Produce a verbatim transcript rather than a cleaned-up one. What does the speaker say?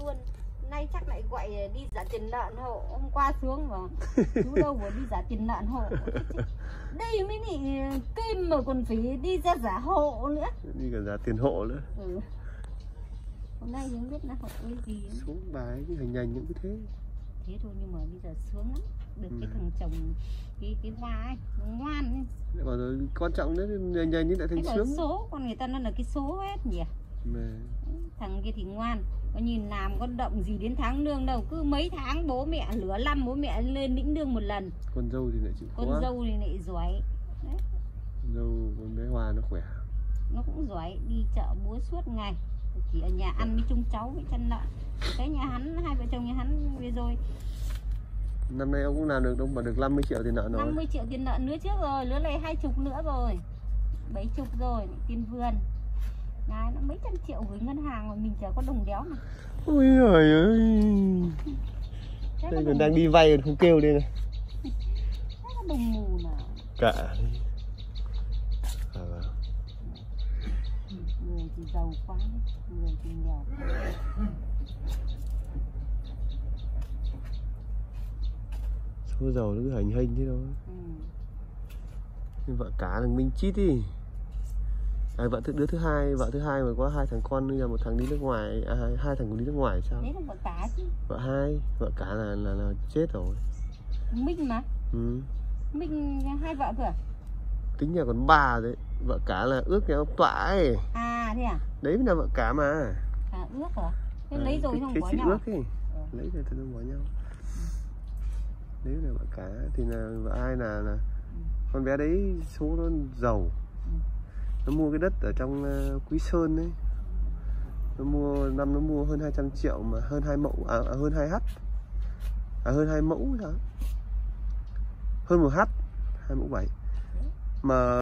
luôn. Nay chắc lại gọi đi trả tiền lợn hộ. Hôm qua xuống mà chú đâu vừa đi trả tiền lợn hộ. Đây mới nhỉ kim mà còn phải đi ra giả hộ nữa. Đi cả giá tiền hộ nữa. Ừ. Hôm nay không biết là hộ cái gì. Xuống bà ấy cái hành nhanh những cái thế. Thế thôi nhưng mà bây giờ sướng lắm. Được ừ. cái thằng chồng cái cái hoa ấy, nó ngoan ấy. Bảo rồi quan trọng đấy, nhanh nhanh như lại thành cái sướng. Số, con người ta nó là cái số hết nhỉ. Mà... Thằng kia thì ngoan. Có nhìn làm có động gì đến tháng lương đâu. Cứ mấy tháng bố mẹ lửa năm bố mẹ lên lĩnh lương một lần. Con dâu thì lại chịu khó. Con dâu thì lại giỏi. Đấy. Con dâu con bé Hoa nó khỏe. Nó cũng giỏi, đi chợ búa suốt ngày. Chỉ ở nhà ăn với chung cháu với chân lợn. Cái nhà hắn, hai vợ chồng nhà hắn về rồi. Năm nay ông cũng làm được đâu mà được năm mươi triệu tiền nợ rồi. năm mươi triệu tiền nợ nữa trước rồi, lứa này hai chục nữa rồi. Bảy chục rồi, tiền vườn. Ngài nó mấy trăm triệu gửi ngân hàng mà mình chả có đồng đéo mà. Ôi giời ơi. Đây còn đang đi vay còn không kêu đây này. Thế có đồng mù nào. Cả. À, người thì giàu quá, người thì nghèo quá. Số giàu nó cứ hành hình thế thôi. Ừ. Nhưng vợ cả thằng Minh Chít đi. À, vợ thứ đứa thứ hai, vợ thứ hai mà có hai thằng con, bây giờ một thằng đi nước ngoài, à, hai, hai thằng đi nước ngoài sao? Đấy là vợ cả chứ. Vợ hai, vợ cả là là, là chết rồi. Minh mà. Ừ. Minh hai vợ cơ à? Tính nhà còn ba đấy, vợ cả là ước nhà ông Tọa ấy. À thế à? Đấy mới là vợ cả mà. À ước hả? Thế À, lấy rồi cái, không cái bỏ chị nhau. ước ấy. Ừ. Lấy rồi thì không bỏ nhau. Đấy là vợ cả thì là vợ hai là là ừ. con bé đấy số nó giàu. Ừ. Nó mua cái đất ở trong uh, Quý Sơn đấy. Nó mua năm nó mua hơn hai trăm triệu mà hơn hai mẫu à, à hơn hai h. À hơn hai mẫu sao? Hơn một h, hai mẫu bảy. Mà